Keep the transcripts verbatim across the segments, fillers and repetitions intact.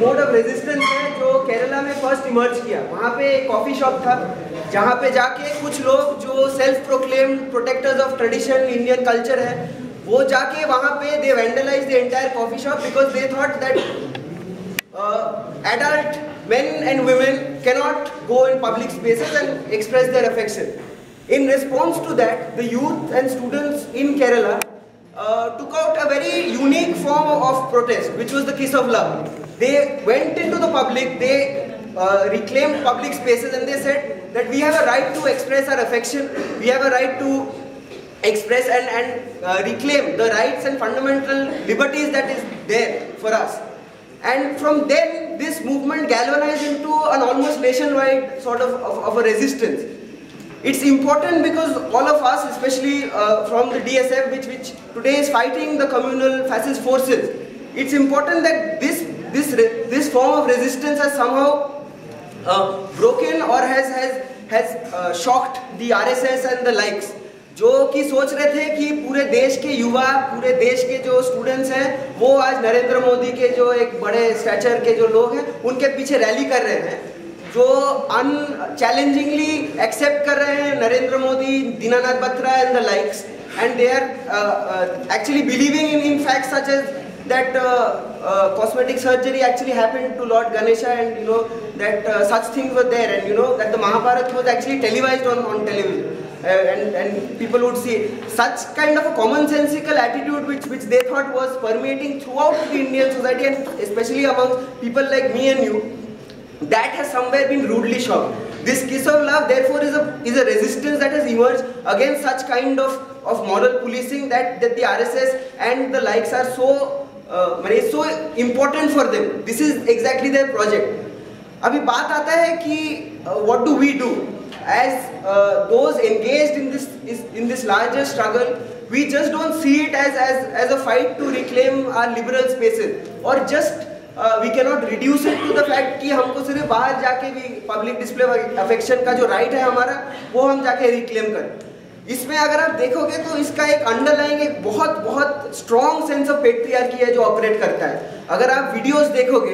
Mode of resistance है जो केरला में फर्स्ट इमर्ज किया। वहाँ पे एक कॉफ़ी शॉप था जहाँ पे जाके कुछ लोग जो self proclaim protectors of tradition Indian culture है, वो जाके वहाँ पे they vandalise the entire coffee shop because they thought that adult men and women cannot go in public spaces and express their affection. In response to that, the youth and students in Kerala uh, took out a very unique form of protest, which was the Kiss of Love. They went into the public, they uh, reclaimed public spaces, and they said that we have a right to express our affection, we have a right to express and, and uh, reclaim the rights and fundamental liberties that is there for us. And from then, this movement galvanized into an almost nationwide sort of, of, of a resistance. It's important because all of us, especially uh, from the D S F, which, which today is fighting the communal fascist forces, it's important that this, this, this form of resistance has somehow uh, broken or has, has, has uh, shocked the R S S and the likes. जो कि सोच रहे थे कि पूरे देश के युवा, पूरे देश के जो स्टूडेंट्स हैं, वो आज नरेंद्र मोदी के जो एक बड़े स्टैचर के जो लोग हैं, उनके पीछे रैली कर रहे हैं, जो अनचैलेंजिंगली एक्सेप्ट कर रहे हैं Narendra Modi, Dinanath Batra and the likes, and they are actually believing in in fact such as that uh, uh, cosmetic surgery actually happened to Lord Ganesha, and you know that uh, such things were there, and you know that the Mahabharata was actually televised on, on television, uh, and, and people would see it. Such kind of a commonsensical attitude which, which they thought was permeating throughout the Indian society, and especially among people like me and you, that has somewhere been rudely shocked. This Kiss of Love therefore is a, is a resistance that has emerged against such kind of, of moral policing that, that the R S S and the likes are so Uh, it's so important for them. This is exactly their project. अभी बात आता है कि uh, what do we do as uh, those engaged in this is, in this larger struggle? We just don't see it as as as a fight to reclaim our liberal spaces, or just uh, we cannot reduce it to the fact कि हमको सिर्फ बाहर जाके भी public display of affection का जो right है हमारा, वो हम जाके reclaim करें. इसमें अगर आप देखोगे तो इसका एक अंडरलाइंग एक बहुत बहुत स्ट्रॉन्ग सेंस ऑफ पेट्रियार्की है जो ऑपरेट करता है. अगर आप वीडियोस देखोगे,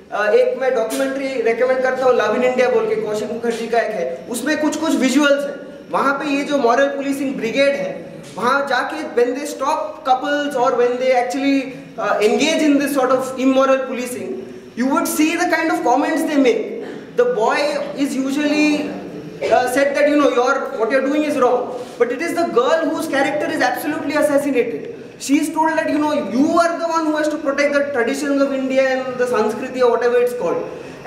एक मैं डॉक्यूमेंट्री रेकमेंड करता हूँ, लव इन इंडिया बोल के, कौशिक मुखर्जी का एक है, उसमें कुछ कुछ विजुअल्स हैं. वहाँ पे ये जो मॉरल पुलिसिंग ब्रिगेड है, वहाँ जाके when they stop couples or when they actually uh, engage in this sort of immoral policing, you would see the kind of comments they make. The boy is usually Uh, said that you know your what you're doing is wrong, but it is the girl whose character is absolutely assassinated. She is told that you know you are the one who has to protect the traditions of India and the Sanskriti or whatever it's called,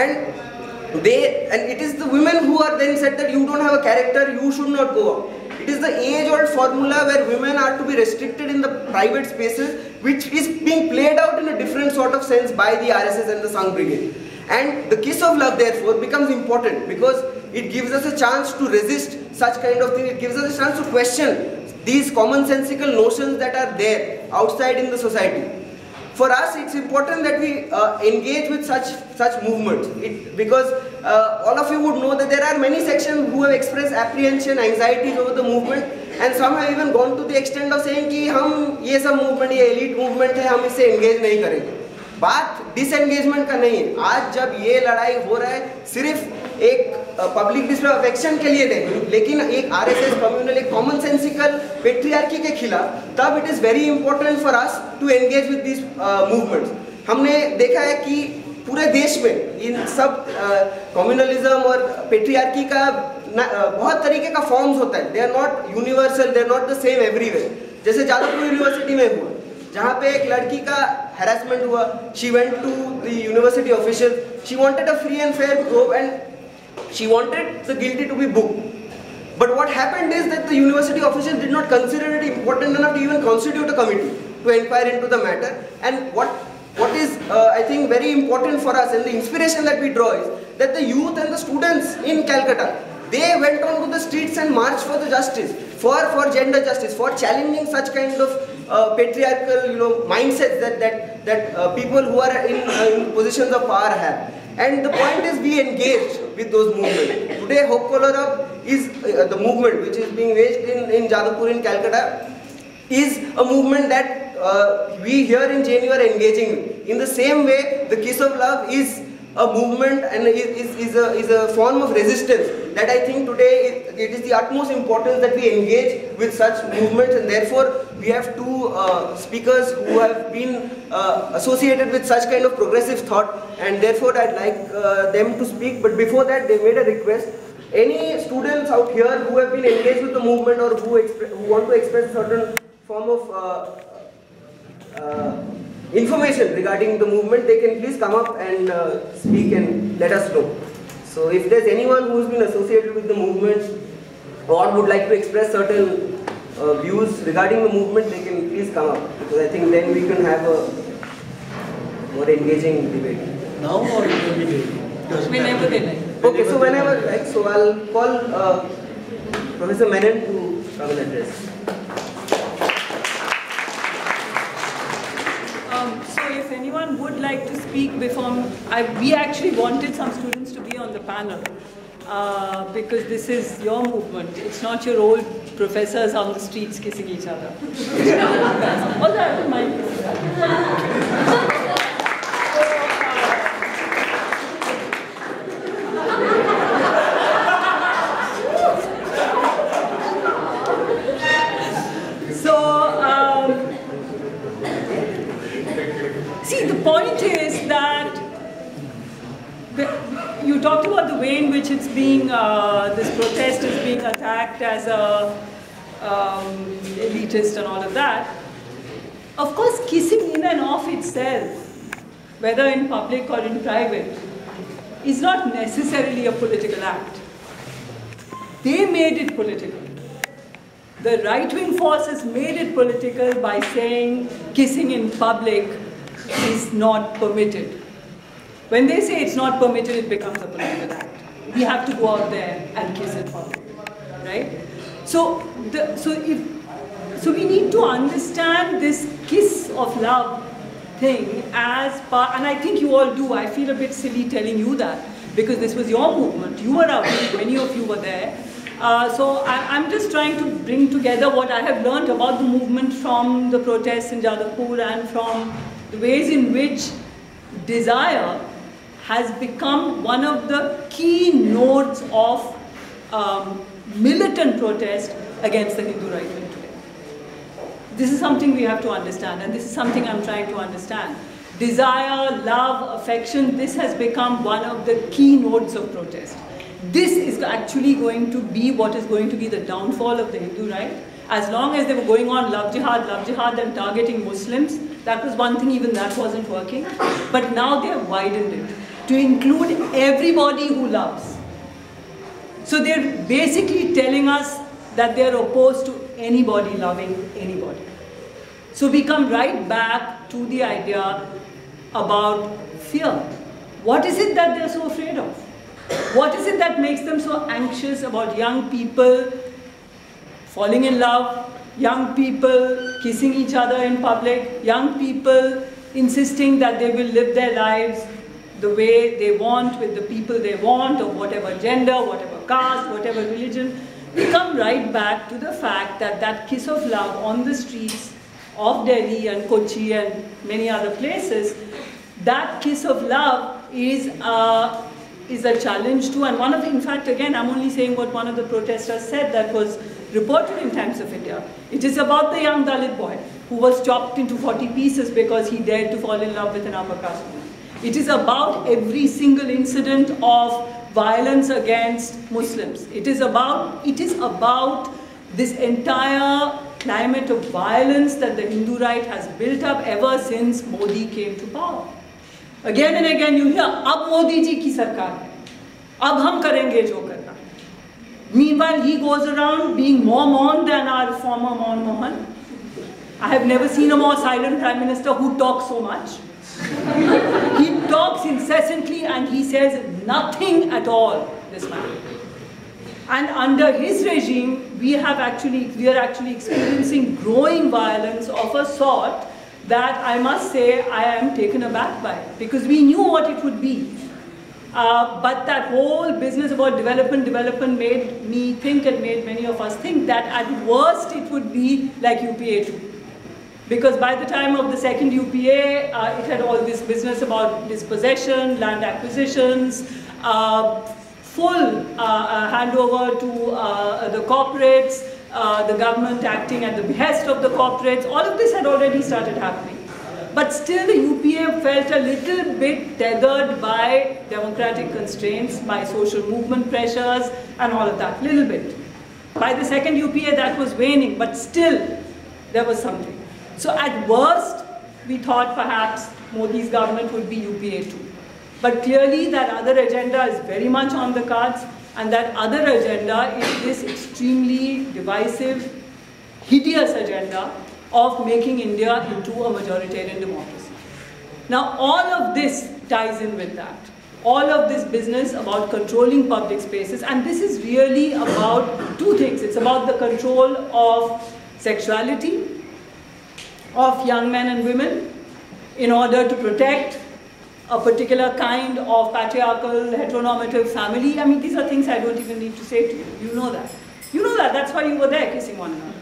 and they and it is the women who are then said that you don't have a character, you should not go out. It is the age-old formula where women are to be restricted in the private spaces, which is being played out in a different sort of sense by the R S S and the Sangh Brigade. And the Kiss of Love therefore becomes important because it gives us a chance to resist such kind of thing. It gives us a chance to question these commonsensical notions that are there outside in the society. For us, it's important that we uh, engage with such such movements. It, because uh, all of you would know that there are many sections who have expressed apprehension, anxieties over the movement, and some have even gone to the extent of saying कि हम ये सब movement, ये elite movement है, हम इससे engage नहीं करेंगे. बात डिसएंगेजमेंट का नहीं है. आज जब ये लड़ाई हो रहा है सिर्फ एक पब्लिक डिस्प्ले ऑफ अफेक्शन के लिए नहीं, लेकिन एक आरएसएस कम्युनल, एक कॉमन सेंसिकल पेट्रियार्की के खिलाफ, तब it is very important for us to engage with this movements. हमने देखा है कि पूरे देश में इन सब कम्युनलिज्म uh, और पेट्रियार्की का न, uh, बहुत तरीके का फॉर्म्स होता है. They are not universal, they are not the same everywhere. जैसे जादवपुर यूनिवर्सिटी में हुआ, जहाँ पे एक लड़की का harassment हुआ. She went to the university officials. She wanted a free and fair probe and she wanted the guilty to be booked. But what happened is that the university officials did not consider it important enough to even constitute a committee to inquire into the matter. And what what is uh, I think very important for us and the inspiration that we draw is that the youth and the students in Calcutta, they went on to the streets and marched for the justice, for for gender justice, for challenging such kind of uh, patriarchal, you know, mindsets that that that uh, people who are in, uh, in positions of power have. And the point is, we engaged with those movements. Today, Hope Color Up is uh, the movement which is being waged in in Jadavpur in Calcutta, is a movement that uh, we here in J N U are engaging with. In the same way, the Kiss of Love is a movement and is, is, a, is a form of resistance that I think today it, it is the utmost importance that we engage with such movements, and therefore we have two uh, speakers who have been uh, associated with such kind of progressive thought, and therefore I'd like uh, them to speak. But before that, they made a request. Any students out here who have been engaged with the movement or who, who want to express a certain form of uh, uh, information regarding the movement, they can please come up and uh, speak and let us know. So if there's anyone who's been associated with the movement or would like to express certain uh, views regarding the movement, they can please come up, because I think then we can have a more engaging debate. Now or immediately? Whenever they like. Okay, so whenever like, so I'll call uh, Professor Menon to come and address. Um, so if anyone would like to speak before, I, we actually wanted some students to be on the panel uh, because this is your movement. It's not your old professors on the streets kissing each other. Although I don't mind kissing that. You talked about the way in which it's being, uh, this protest is being attacked as a um, elitist and all of that. Of course, kissing in and of itself, whether in public or in private, is not necessarily a political act. They made it political. The right-wing forces made it political by saying kissing in public is not permitted. When they say it's not permitted, it becomes a political act. We have to go out there and kiss in public, right? So, the, so if, so we need to understand this kiss of love thing as part, and I think you all do. I feel a bit silly telling you that because this was your movement. You were out there, many of you were there. Uh, so I, I'm just trying to bring together what I have learned about the movement from the protests in Jadavpur and from the ways in which desire has become one of the key nodes of um, militant protest against the Hindu right wing today. This is something we have to understand, and this is something I'm trying to understand. Desire, love, affection, this has become one of the key nodes of protest. This is actually going to be what is going to be the downfall of the Hindu right. As long as they were going on love jihad, love jihad and targeting Muslims, that was one thing, even that wasn't working. But now they have widened it to include everybody who loves. So they're basically telling us that they're opposed to anybody loving anybody. So we come right back to the idea about fear. What is it that they're so afraid of? What is it that makes them so anxious about young people falling in love, young people kissing each other in public, young people insisting that they will live their lives the way they want, with the people they want, of whatever gender, whatever caste, whatever religion? We come right back to the fact that that kiss of love on the streets of Delhi and Kochi and many other places, that kiss of love is a, is a challenge to, and one of the, in fact, again, I'm only saying what one of the protesters said that was reported in Times of India. It is about the young Dalit boy who was chopped into forty pieces because he dared to fall in love with an upper caste woman. It is about every single incident of violence against Muslims. It is about, it is about this entire climate of violence that the Hindu right has built up ever since Modi came to power. Again and again you hear, ab Modi ji ki sarkar hai, ab hum karenge jo karna. Meanwhile, he goes around being more mourned than our former Mon Mohan. I have never seen a more silent Prime Minister who talks so much. He talks incessantly and he says nothing at all, this man. And under his regime, we have actually, we are actually experiencing growing violence of a sort that I must say I am taken aback by, because we knew what it would be. Uh, but that whole business about development, development made me think and made many of us think that at worst it would be like U P A two. Because by the time of the second U P A, uh, it had all this business about dispossession, land acquisitions, uh, full uh, uh, handover to uh, the corporates, uh, the government acting at the behest of the corporates. All of this had already started happening. But still the U P A felt a little bit tethered by democratic constraints, by social movement pressures and all of that, little bit. By the second U P A that was waning, but still there was something. So at worst, we thought perhaps Modi's government would be U P A two. But clearly that other agenda is very much on the cards, and that other agenda is this extremely divisive, hideous agenda of making India into a majoritarian democracy. Now all of this ties in with that. All of this business about controlling public spaces, and this is really about two things. It's about the control of sexuality of young men and women in order to protect a particular kind of patriarchal, heteronormative family. I mean, these are things I don't even need to say to you. You know that. You know that. That's why you were there kissing one another.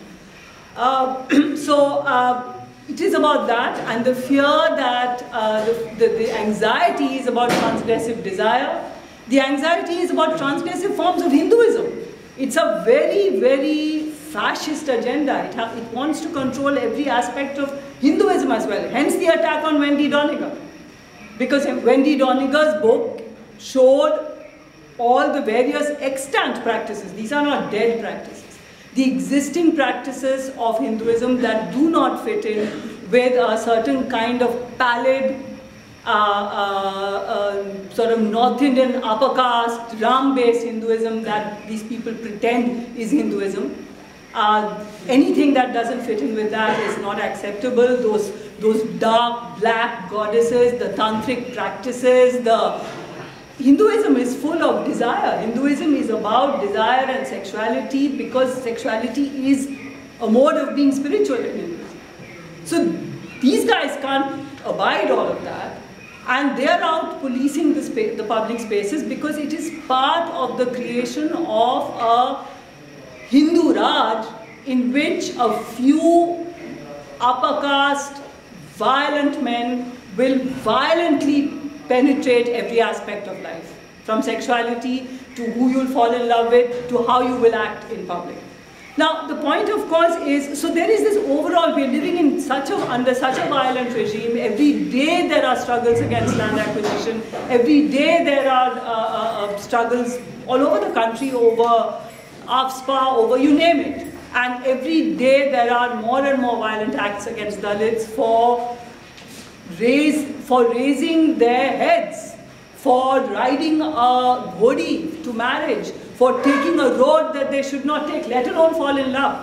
Uh, so uh, it is about that, and the fear that uh, the, the, the anxiety is about transgressive desire. The anxiety is about transgressive forms of Hinduism. It's a very, very fascist agenda. It, it wants to control every aspect of Hinduism as well. Hence the attack on Wendy Doniger. Because Wendy Doniger's book showed all the various extant practices. These are not dead practices. The existing practices of Hinduism that do not fit in with a certain kind of pallid, uh, uh, uh, sort of North Indian upper caste, Ram-based Hinduism that these people pretend is Hinduism. Uh, anything that doesn't fit in with that is not acceptable. Those, those dark, black goddesses, the tantric practices, the Hinduism is full of desire. Hinduism is about desire and sexuality because sexuality is a mode of being spiritual in Hinduism. So these guys can't abide all of that, and they're out policing the, spa the public spaces because it is part of the creation of a Hindu Raj in which a few upper caste, violent men will violently penetrate every aspect of life, from sexuality to who you'll fall in love with to how you will act in public. Now the point of course is, so there is this overall, we're living in such a, under such a violent regime. Every day there are struggles against land acquisition. Every day there are uh, uh, struggles all over the country over AFSPA, over you name it. And every day there are more and more violent acts against Dalits for Raise, for raising their heads, for riding a ghodi to marriage, for taking a road that they should not take, let alone fall in love.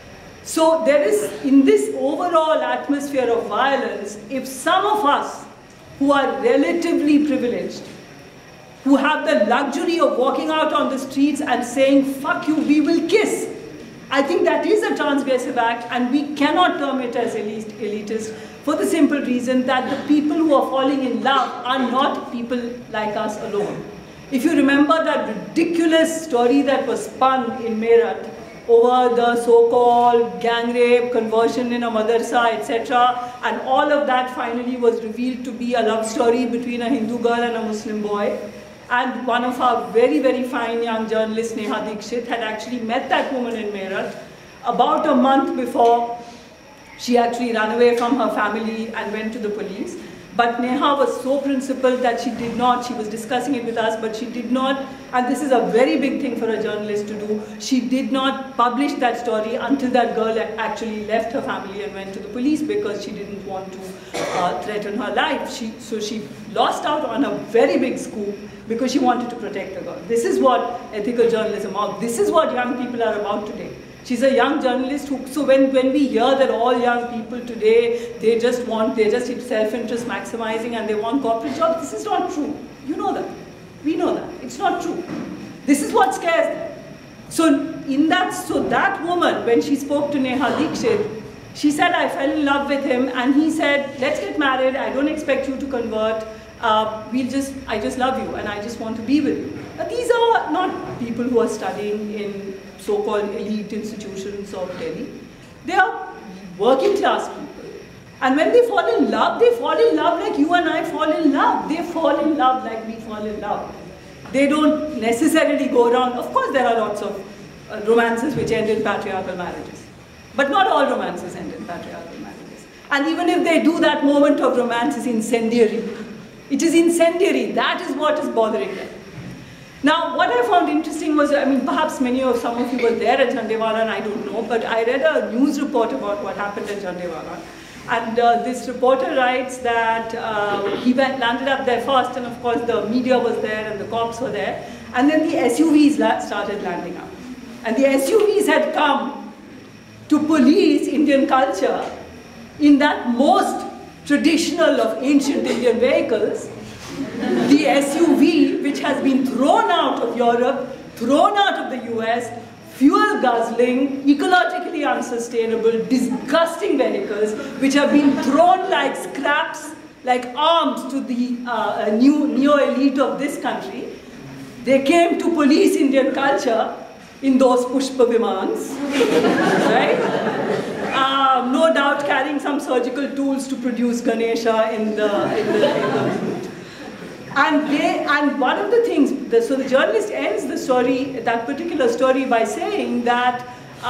So there is, in this overall atmosphere of violence, if some of us who are relatively privileged, who have the luxury of walking out on the streets and saying, fuck you, we will kiss, I think that is a transgressive act, and we cannot term it as elitist, for the simple reason that the people who are falling in love are not people like us alone. If you remember that ridiculous story that was spun in Meerut over the so-called gang rape, conversion in a madrasa, et cetera, and all of that finally was revealed to be a love story between a Hindu girl and a Muslim boy. And one of our very, very fine young journalists, Neha Dikshit, had actually met that woman in Meerut about a month before she actually ran away from her family and went to the police. But Neha was so principled that she did not, she was discussing it with us, but she did not, and this is a very big thing for a journalist to do, she did not publish that story until that girl actually left her family and went to the police because she didn't want to uh, threaten her life. She, so she lost out on a very big scoop because she wanted to protect the girl. This is what ethical journalism is. This is what young people are about today. She's a young journalist who, so when, when we hear that all young people today, they just want, they just self-interest maximizing and they want corporate jobs, this is not true. You know that. We know that. It's not true. This is what scares them. So in that, so that woman, when she spoke to Neha Dikshit, she said, I fell in love with him, and he said, let's get married, I don't expect you to convert, uh, we'll just, I just love you and I just want to be with you. But these are not people who are studying in so-called elite institutions of Delhi. They are working class people And when they fall in love, they fall in love like you and I fall in love. They fall in love like we fall in love. They don't necessarily go around. Of course, there are lots of uh, romances which end in patriarchal marriages. But not all romances end in patriarchal marriages. And even if they do, that moment of romance is incendiary. It is incendiary. That is what is bothering them. Now, what I found interesting was, I mean, perhaps many of some of you were there at Jhandewalan, I don't know, but I read a news report about what happened at Jhandewalan. And uh, this reporter writes that uh, he went, landed up there first, and of course the media was there and the cops were there. And then the S U Vs la started landing up. And the S U Vs had come to police Indian culture in that most traditional of ancient Indian vehicles, the S U V, which has been thrown out of Europe, thrown out of the U S, fuel guzzling, ecologically unsustainable, disgusting vehicles, which have been thrown like scraps, like arms to the uh, new neo-elite of this country. They came to police Indian culture in those Pushpa Vimans, right? Um, no doubt carrying some surgical tools to produce Ganesha in the, in the, in the And, they, and one of the things, the, so the journalist ends the story, that particular story, by saying that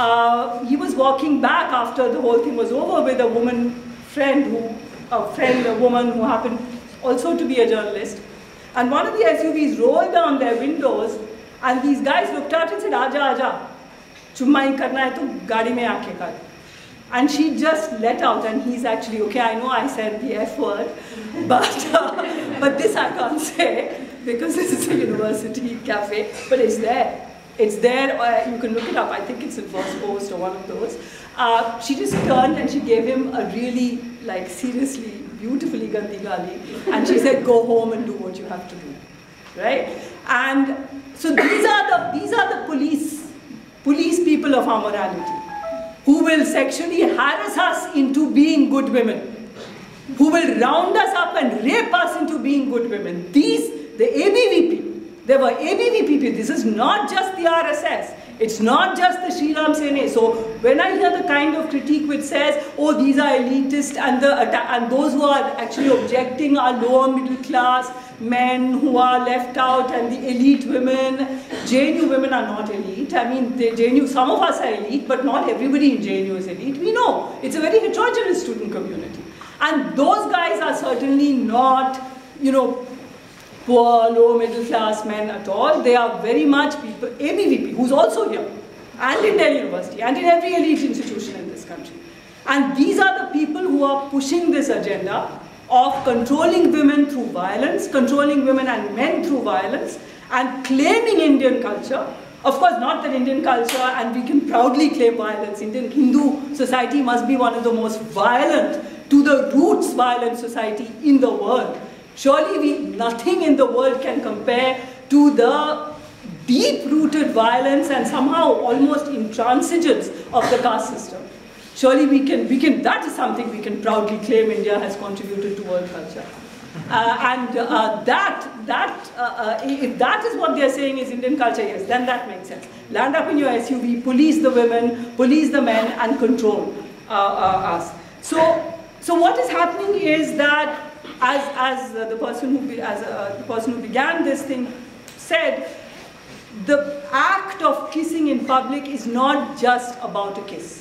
uh, he was walking back after the whole thing was over with a woman friend, who, a friend, a woman who happened also to be a journalist. And one of the S U Vs rolled down their windows, and these guys looked out and said, "Aja, aja, chumma hi karna hai to gaadi mein aake kar." And she just let out, and he's actually, okay, I know I said the F word, but, uh, but this I can't say, because this is a university cafe, but it's there. It's there, uh, you can look it up, I think it's in First Post or one of those. Uh, she just turned and she gave him a really, like, seriously, beautifully gandhi gali, and she said, go home and do what you have to do, right? And so these are the, these are the police, police people of our morality, who will sexually harass us into being good women, who will round us up and rape us into being good women. These, the A B V P, there were A B V P people. This is not just the R S S. It's not just the Sri Ram Sene. So when I hear the kind of critique which says, oh, these are elitist, and, the, and those who are actually objecting are lower middle class men who are left out, and the elite women, J N U women are not elite. I mean, the J N U, some of us are elite, but not everybody in J N U is elite. We know. It's a very heterogeneous student community. And those guys are certainly not, you know, poor, low middle class men at all. They are very much people, A B V P, who's also here, and in Delhi University, and in every elite institution in this country. And these are the people who are pushing this agenda of controlling women through violence, controlling women and men through violence, and claiming Indian culture. Of course, not that Indian culture, and we can proudly claim violence. Indian Hindu society must be one of the most violent, to the roots violent society in the world. Surely we, nothing in the world can compare to the deep-rooted violence and somehow almost intransigence of the caste system. Surely we can, we can, that is something we can proudly claim India has contributed to world culture. Uh, and uh, that, that uh, uh, if that is what they are saying is Indian culture, yes, then that makes sense. Land up in your S U V, police the women, police the men, and control uh, uh, us. So, so what is happening is that, as, as uh, the person who, be, as, uh, the person who began this thing said, the act of kissing in public is not just about a kiss.